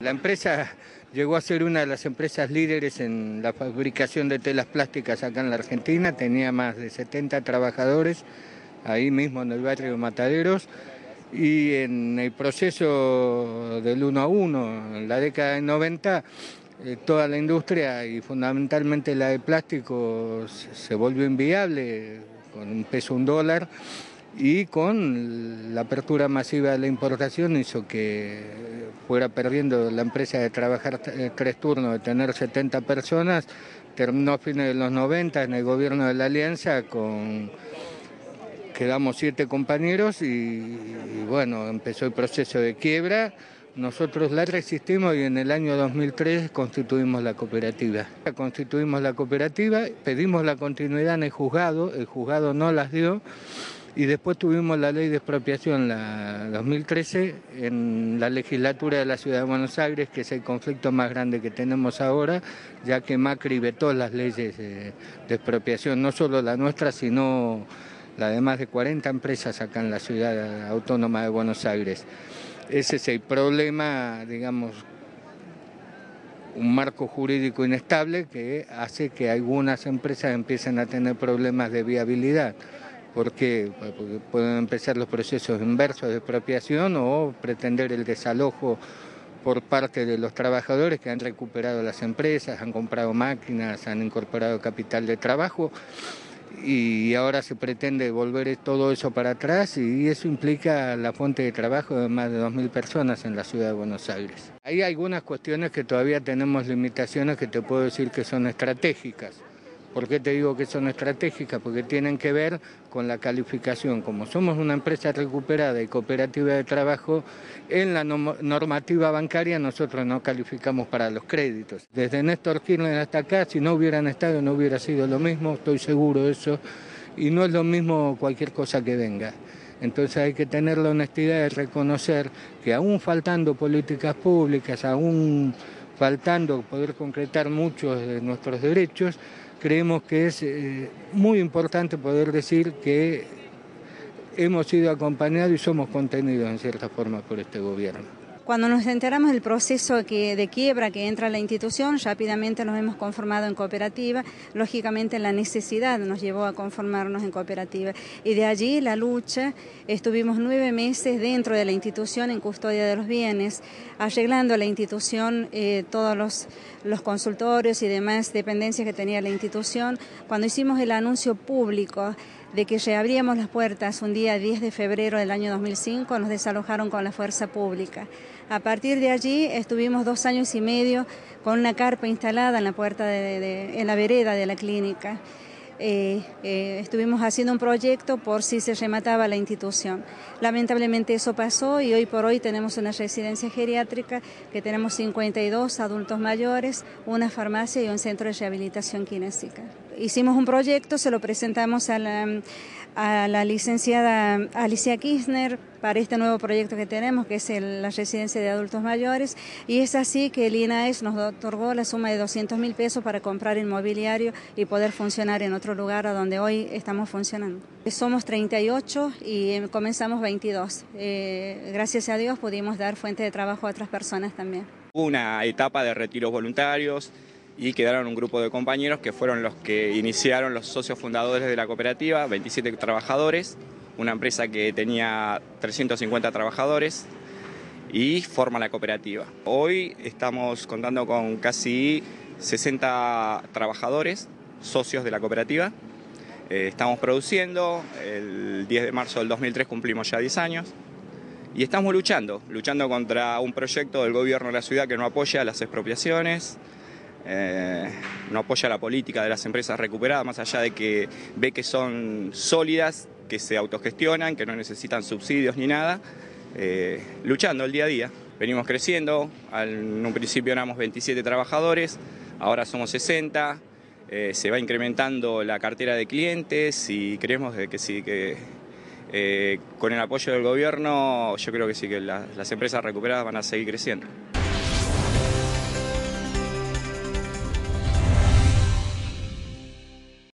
La empresa llegó a ser una de las empresas líderes en la fabricación de telas plásticas acá en la Argentina, tenía más de 70 trabajadores, ahí mismo en el barrio de Mataderos, y en el proceso del 1 a 1, en la década del 90, toda la industria y fundamentalmente la de plásticos se volvió inviable, con un peso $1, y con la apertura masiva de la importación hizo que fuera perdiendo la empresa de trabajar 3 turnos, de tener 70 personas, terminó a fines de los 90 en el gobierno de la Alianza quedamos 7 compañeros y bueno, empezó el proceso de quiebra. Nosotros la resistimos y en el año 2003 constituimos la cooperativa. Constituimos la cooperativa, pedimos la continuidad en el juzgado no las dio. Y después tuvimos la ley de expropiación, la 2013, en la legislatura de la Ciudad de Buenos Aires, que es el conflicto más grande que tenemos ahora, ya que Macri vetó las leyes de expropiación, no solo la nuestra, sino la de más de 40 empresas acá en la Ciudad Autónoma de Buenos Aires. Ese es el problema, digamos, un marco jurídico inestable que hace que algunas empresas empiecen a tener problemas de viabilidad. ¿Por qué? Porque pueden empezar los procesos inversos de expropiación o pretender el desalojo por parte de los trabajadores que han recuperado las empresas, han comprado máquinas, han incorporado capital de trabajo y ahora se pretende volver todo eso para atrás y eso implica la fuente de trabajo de más de 2.000 personas en la Ciudad de Buenos Aires. Hay algunas cuestiones que todavía tenemos limitaciones que te puedo decir que son estratégicas. ¿Por qué te digo que son estratégicas? Porque tienen que ver con la calificación. Como somos una empresa recuperada y cooperativa de trabajo, en la normativa bancaria nosotros no calificamos para los créditos. Desde Néstor Kirchner hasta acá, si no hubieran estado, no hubiera sido lo mismo, estoy seguro de eso, y no es lo mismo cualquier cosa que venga. Entonces hay que tener la honestidad de reconocer que aún faltando políticas públicas, aún faltando poder concretar muchos de nuestros derechos, creemos que es muy importante poder decir que hemos sido acompañados y somos contenidos en cierta forma por este gobierno. Cuando nos enteramos del proceso de quiebra que entra la institución, rápidamente nos hemos conformado en cooperativa. Lógicamente la necesidad nos llevó a conformarnos en cooperativa. Y de allí la lucha, estuvimos 9 meses dentro de la institución en custodia de los bienes, arreglando la institución, todos los consultorios y demás dependencias que tenía la institución. Cuando hicimos el anuncio público de que reabríamos las puertas un día 10 de febrero del año 2005, nos desalojaron con la fuerza pública. A partir de allí estuvimos 2 años y medio con una carpa instalada en la puerta en la vereda de la clínica. Estuvimos haciendo un proyecto por si se remataba la institución. Lamentablemente eso pasó y hoy por hoy tenemos una residencia geriátrica que tenemos 52 adultos mayores, una farmacia y un centro de rehabilitación kinésica. Hicimos un proyecto, se lo presentamos a la licenciada Alicia Kirchner para este nuevo proyecto que tenemos, que es la residencia de adultos mayores, y es así que el INAES nos otorgó la suma de 200.000 pesos para comprar inmobiliario y poder funcionar en otro lugar a donde hoy estamos funcionando. Somos 38 y comenzamos 22. Gracias a Dios pudimos dar fuente de trabajo a otras personas también. Hubo una etapa de retiros voluntarios y quedaron un grupo de compañeros que fueron los que iniciaron los socios fundadores de la cooperativa, 27 trabajadores, una empresa que tenía 350 trabajadores y forma la cooperativa. Hoy estamos contando con casi 60 trabajadores, socios de la cooperativa. Estamos produciendo, el 10 de marzo del 2003 cumplimos ya 10 años y estamos luchando contra un proyecto del gobierno de la ciudad que no apoya las expropiaciones, no apoya la política de las empresas recuperadas, más allá de que ve que son sólidas, que se autogestionan, que no necesitan subsidios ni nada, luchando el día a día. Venimos creciendo, en un principio éramos 27 trabajadores, ahora somos 60, se va incrementando la cartera de clientes y creemos que sí, que con el apoyo del gobierno yo creo que sí, que las empresas recuperadas van a seguir creciendo.